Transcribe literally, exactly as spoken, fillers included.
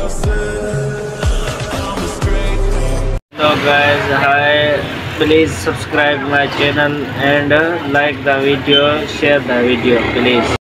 So guys, hi, please subscribe my channel and uh, like the video, share the video please.